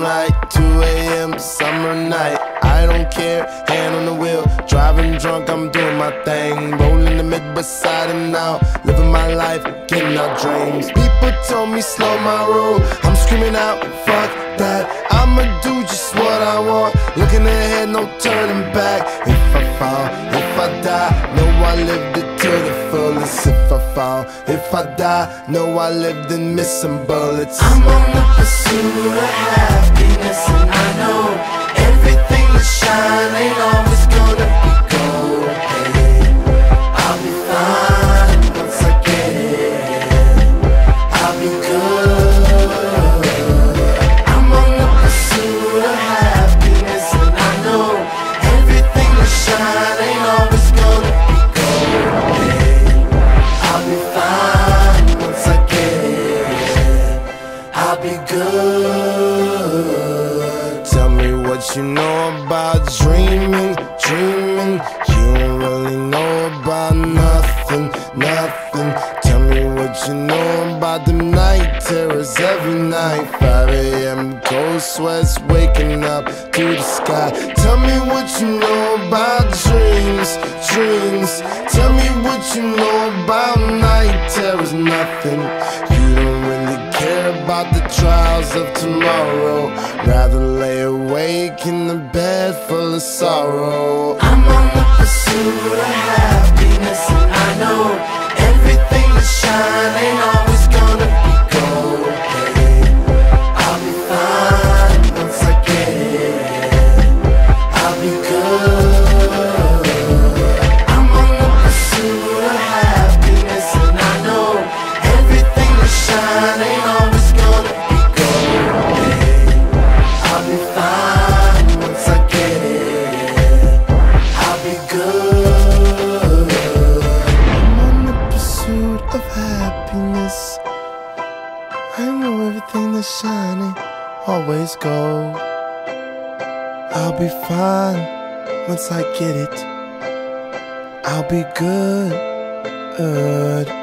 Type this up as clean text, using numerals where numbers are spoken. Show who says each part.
Speaker 1: right. 2 a.m. summer night. I don't care, hand on the wheel, driving drunk, I'm doing my thing. Rolling the mid beside him now, living my life, getting our dreams. People told me slow my roll, I'm screaming out, fuck that. I'ma do just what I want, looking ahead, no turning back. If I fall, if I die, know I lived it to the fullest. If I fall, if I die, know I lived and missed some bullets.
Speaker 2: I'm on the pursuit of happiness, and I know everything that shine ain't always gonna be gold. Hey, I'll be fine once I get it. I'll be good. I'm on the pursuit of happiness, and I know everything that shine ain't always gonna be gold. Hey, I'll be fine once I get it. I'll be good.
Speaker 1: Tell me what you know about dreaming, dreaming. You don't really know about nothing, nothing. Tell me what you know about them night terrors every night. 5 a.m. cold sweats waking up to the sky. Tell me what you know about dreams, dreams. Tell me what you know about night terrors, nothing. You don't really care about the trials of tomorrow, rather lay awake in the bed full of sorrow.
Speaker 2: I'm on the pursuit of happiness, and I know everything that shine ain't always gonna be gold. Hey, I'll be fine once I get it. I'll be good. I'm on the pursuit of happiness, and I know everything that shine ain't always gonna be gold. Hey, I'll be fine once I get it. I'll be good.
Speaker 1: I'm on the pursuit of happiness. I know everything that's shining always gold. I'll be fine once I get it. I'll be good.